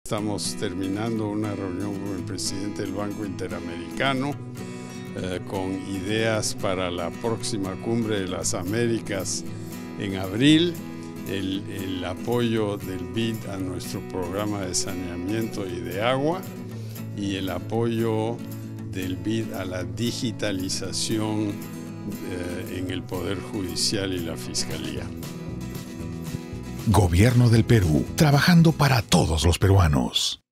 Estamos terminando una reunión con el presidente del Banco Interamericano con ideas para la próxima cumbre de las Américas en abril, el apoyo del BID a nuestro programa de saneamiento y de agua y el apoyo del BID a la digitalización en el Poder Judicial y la Fiscalía. Gobierno del Perú, trabajando para todos los peruanos.